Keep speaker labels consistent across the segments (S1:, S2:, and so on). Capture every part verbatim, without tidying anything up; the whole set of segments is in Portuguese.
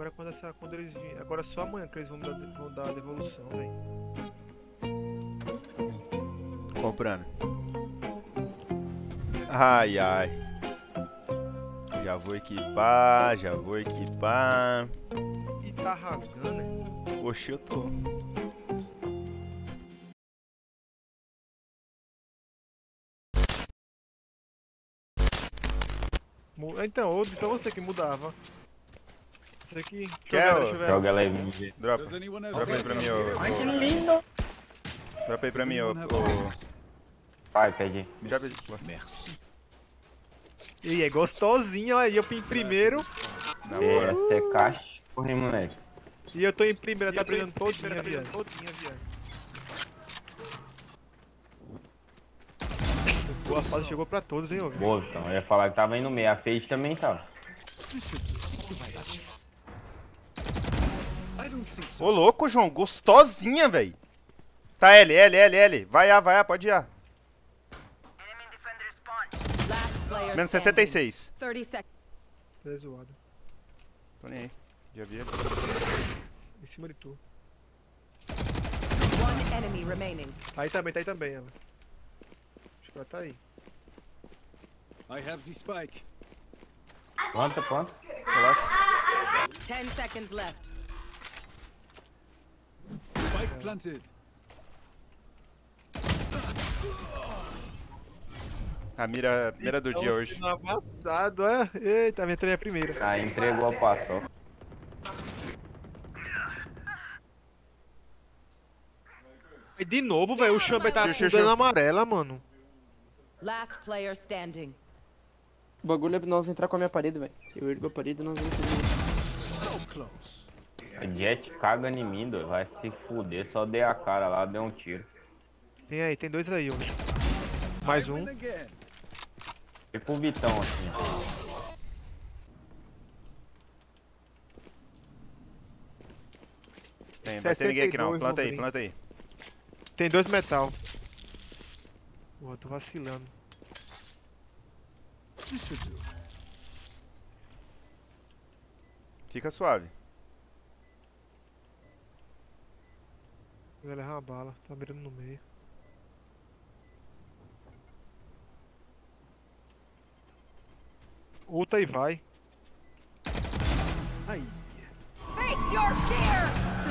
S1: Agora quando, essa, quando eles virem. Agora só amanhã que eles vão dar, vão dar a devolução, velho.
S2: Comprando. Ai, ai. Já vou equipar, já vou equipar.
S1: E tá rasgando, né?
S2: Oxi, eu tô.
S1: Então, ou então você que mudava. Isso aqui.
S2: Quer,
S1: deixa eu ver.
S3: Joga lá e
S2: Dropa. Dropa aí pra mim, ô.
S4: Ai, que lindo!
S2: Dropa aí pra mim, ô. ô.
S3: Vai, pede.
S2: Já pedi.
S1: E é gostosinho, ó. E eu fui em primeiro.
S2: Na hora.
S3: Essa é cachorro, hein, moleque.
S1: E eu tô em primeiro, tá brilhando todinha, viado. Todinha, viado. Boa fase chegou pra todos, hein, ô.
S3: Boa, então. Eu ia falar que tava indo meio. A Fade também tava.
S2: Ô, louco, João. Gostosinha, velho. Tá L, L, L, L. Vai A, vai A, pode ir A. Menos sessenta e seis.
S5: thirty seconds.
S1: Tá zoado.
S2: Tô nem aí. Já vi ele.
S1: Em cima de tu.
S5: One enemy remaining.
S1: Aí também, tá aí também, ela. Acho que ela tá aí.
S6: I have the spike.
S3: Planta, planta.
S2: Relaxa.
S5: Ten seconds left.
S6: Spike planted.
S2: A mira, mira do dia hoje.
S1: No avançado, é? Eita, me entrei a primeira.
S3: Ah, entregou a passo, ó.
S1: E de novo, velho, o Chamber tá
S2: Xixi,
S1: dando
S2: xixi.
S1: amarela, mano.
S5: Last player standing.
S4: O bagulho é nós entrar com a minha parede, velho. Eu ergo a parede e nós vamos fazer.
S6: So close.
S3: O Jet caga em mim, doido. Vai se fuder. Só dei a cara lá, deu um tiro.
S1: Tem aí, tem dois aí hoje. Mais um.
S6: Win again.
S3: Tipo o Vitão, assim.
S2: Tem, vai ter ninguém aqui não.
S1: sessenta e dois,
S2: Planta aí,
S1: Wolverine.
S2: planta aí.
S1: Tem dois metal. Pô, tô vacilando.
S6: This should do.
S2: Fica suave.
S1: Vai levar uma bala, tá mirando no meio. Ulta e vai.
S6: Ai.
S5: Face your fear!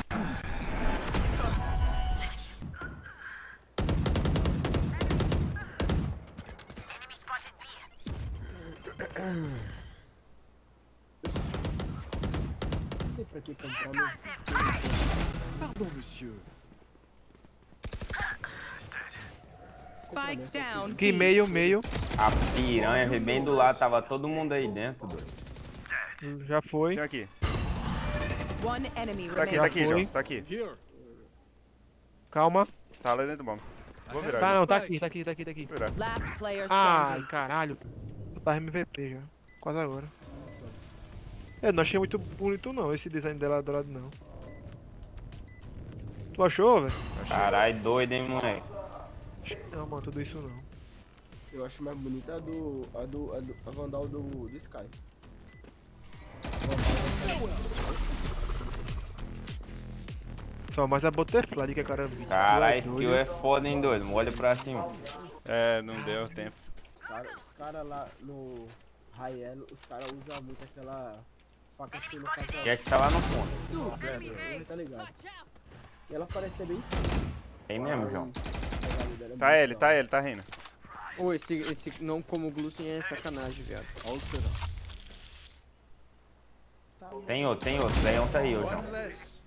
S4: Tem pra que comprar, né?
S6: Pardon, monsieur.
S5: Spike down.
S1: Que meio, meio.
S3: A piranha veio bem do lado. Tava todo mundo aí dentro, doido.
S1: Já foi.
S2: Tem aqui.
S5: One enemy
S2: Tá aqui,
S5: remaining.
S2: tá aqui,
S1: foi.
S2: João. Tá aqui.
S6: Here.
S1: Calma.
S2: Tá lá dentro do bomb. Vou virar.
S1: Tá
S2: Vou
S1: não, tá aqui, tá aqui, tá aqui, tá aqui.
S2: virar.
S5: Last player
S1: Ai,
S5: standing.
S1: caralho. Eu tava M V P já. Quase agora. Eu não achei muito bonito não, esse design dela do lado não. Tu achou, velho?
S3: Caralho, doido, hein, moleque.
S1: Não, mano, tudo isso não.
S4: Eu acho mais bonita a do. a do. a, do, a Vandal do, do Sky.
S1: Só mais a Butterfly que é cara.
S3: Caralho,
S1: Tu é
S3: skill
S1: doido.
S3: é foda, hein, doido. Olha pra cima.
S2: É, não deu tempo.
S4: Os caras cara lá no High Elo, os caras usam muito aquela faca que tem no casal.
S3: Jet tá lá no fundo.
S4: Tá ligado? E ela parece ser bem simples.
S3: Tem mesmo, João.
S2: Tá L, tá L, tá Reina.
S4: Ô, esse, esse não como glúten é sacanagem, viado.
S6: All set up.
S3: Tem outro, tem outro. Leão tá aí, ô, João.
S6: One less.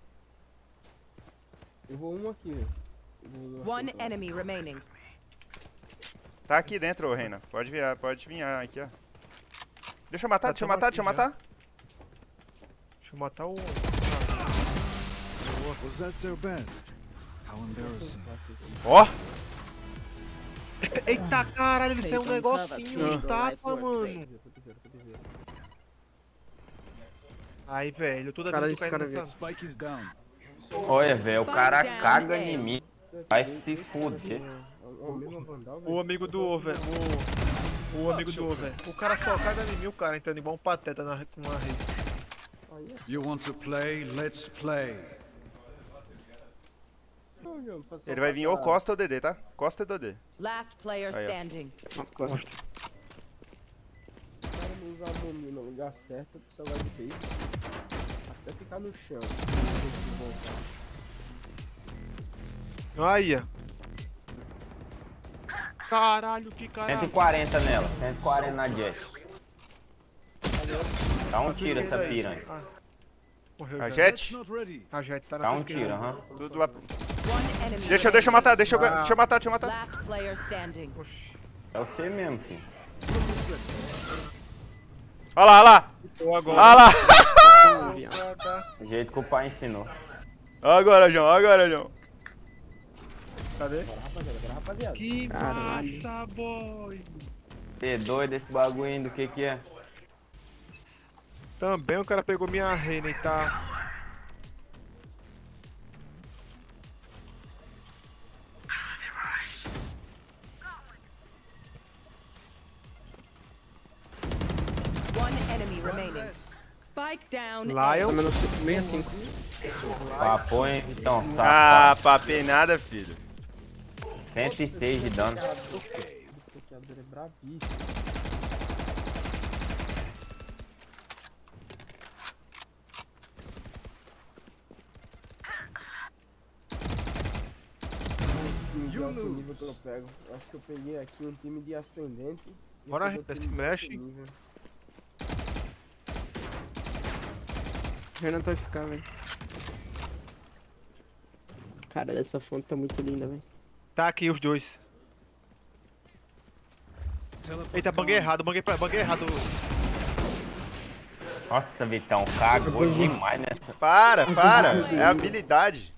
S4: Eu vou um aqui, velho. Eu vou um
S5: One
S4: aqui, então.
S5: enemy remaining.
S2: Tá aqui dentro, ô Reina. Pode vir, pode vir aqui, ó. Deixa eu matar,
S1: Tá,
S2: deixa eu
S1: tamo
S2: matar,
S1: aqui
S2: deixa eu
S1: já.
S2: matar.
S1: Deixa eu matar o.
S6: Was that their best? How embarrassing.
S2: Ó,
S1: Eita caralho, ele tem um negocinho de tapa, mano. Aí, velho, toda
S4: Caralho,
S1: vez que
S4: esse
S1: eu
S4: cara
S1: caio nessa-
S6: Spike is down.
S3: Olha, velho, o cara caga em mim. Vai se fuder.
S4: É o mesmo Vandal,
S1: O
S4: velho.
S1: amigo do over, o, o amigo do over. O cara só caga em mim, o cara entrando igual um pateta na, com uma rede.
S4: Aí, Olha
S6: You want to play? Let's play.
S4: só, João, passou
S2: Ele vai vir ou
S4: pra-
S2: Costa ou D D, tá? Costa e D D.
S5: Last player
S2: Aí, ó.
S5: standing.
S7: Nas costas.
S4: O cara não usar a bomba no lugar certo, você vai ter. Até ficar no chão.
S1: Aí, ó. Caralho, que caralho.
S3: cento e quarenta nela, cento e quarenta na Jet. Dá um tiro essa piranha.
S1: Ah, morreu
S2: A
S1: já.
S2: Jet?
S6: That's not ready.
S1: A Jet tá na
S3: Dá um
S1: esquerda.
S3: tiro, aham.
S2: Tudo lá.
S5: One enemy
S2: Deixa, deixa eu matar, deixa eu,
S1: Ah.
S2: deixa eu matar, deixa eu matar.
S5: Last player standing.
S1: Oxi.
S3: É você mesmo, filho.
S2: Olha lá, olha lá.
S1: Tô agora.
S2: Olha lá.
S1: Ah, tá.
S3: Do jeito que o pai ensinou.
S2: Olha agora, João, olha agora, João.
S1: Cadê?
S4: Rapaziada, agora, rapaziada.
S1: Que
S7: Caralho.
S1: massa, boy.
S3: Você é doido esse bagulho ainda, o que que é?
S1: Também o cara pegou minha reina e tá...
S5: One enemy remaining. Spike down. A.
S1: Lion.
S7: Tá menos sessenta e cinco.
S3: Papo, hein? Então,
S2: Ah,
S3: safado.
S2: papei nada, filho.
S3: cento e seis de dano.
S4: Esse bloqueador é bravíssimo. Time de
S6: You
S4: alto
S6: lose.
S4: nível que eu pego. Eu acho que eu peguei aqui um time de ascendente. e
S1: Bora,
S4: esse outro
S1: Red,
S4: time de
S1: mexe.
S4: alto nível.
S7: Renan vai ficar, velho. Cara, essa fonte tá muito linda, velho.
S1: Tá aqui os dois.
S6: Teleport
S1: Eita, banguei
S6: gone.
S1: errado, banguei, pra- banguei errado.
S3: Nossa, Vitão, cagou demais nessa.
S2: Para, para. É habilidade.